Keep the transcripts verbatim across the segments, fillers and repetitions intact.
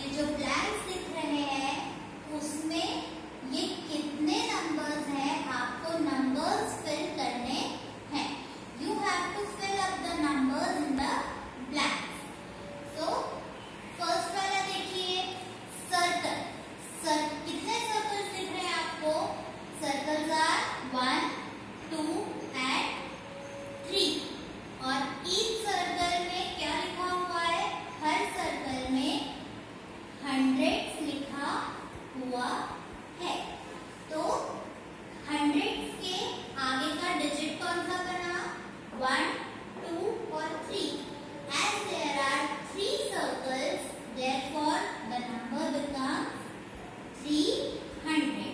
ये जो ब्लैंक्स दिख रहे हैं उसमें ये कितने नंबर्स हैं, आपको नंबर्स फिल करने हैं. You have to fill up the numbers in the blanks. So first वाला देखिए, सर्कल. सर कितने सर्कल्स दिख रहे हैं आपको? Circles are one, two and three. और ईच सर्कल में क्या लिखा हुआ है? हर सर्कल में हंड्रेड्स लिखा हुआ है. तो हंड्रेड्स के आगे का डिजिट कौन सा बना? वन, टू और three. As there are three circles, therefore the number becomes three hundred.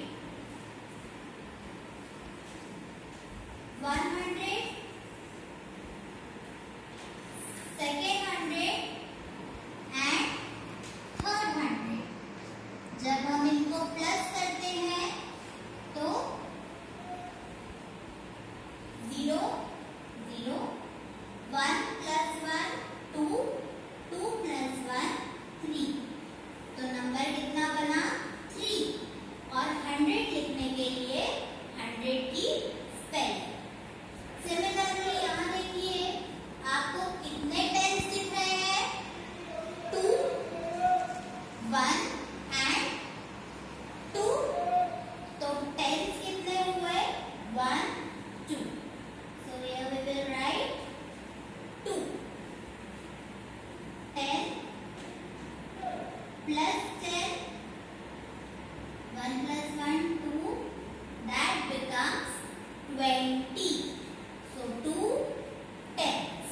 One hundred, second hundred and third hundred. जब हम इनको प्लस करते हैं तो zero zero, one plus one two, two plus one three. तो number कितना बना? Three. और हंड्रेड लिखने के लिए हंड्रेड की स्पेलिंग. सिमिलरली यहाँ देखिए, आपको कितने टेंस दिख रहे हैं? Two, one and two. तो टेंस कितने हुए? One, two. So here we will write two. Ten plus ten, one plus one two, that becomes twenty. So two tens.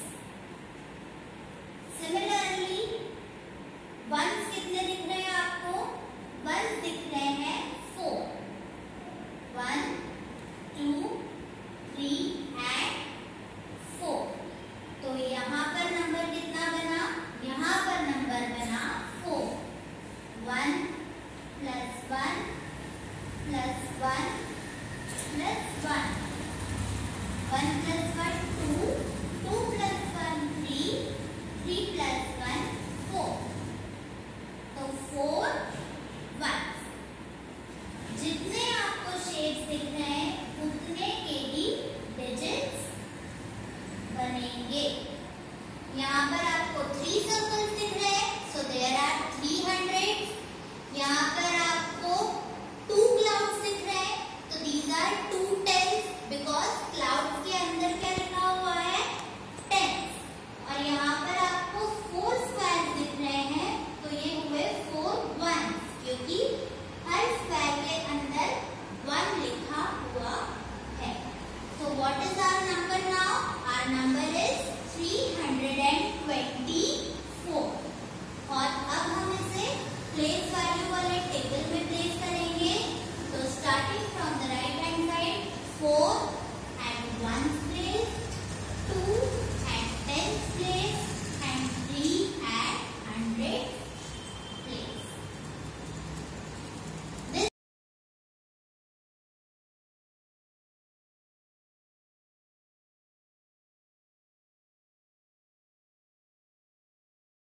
Similarly, ones कितने दिख रहे हैं आपको? ones दिख रहे हैं four. One, two, three and four. तो यहाँ पर नंबर कितना बना? यहाँ पर नंबर बना four. One plus one plus one plus one. One plus one two, two plus one three, three plus one four. तो four ones. जितने आपको शेड्स दिख रहे हैं उतने के ही डिजिट्स बनेंगे. यहाँ पर आपको थ्री सर्कल्स दिख रहे हैं, so there are three hundred. यहाँ पर आपको टू क्लाउड्स दिख रहे हैं, तो these are two tens because cloud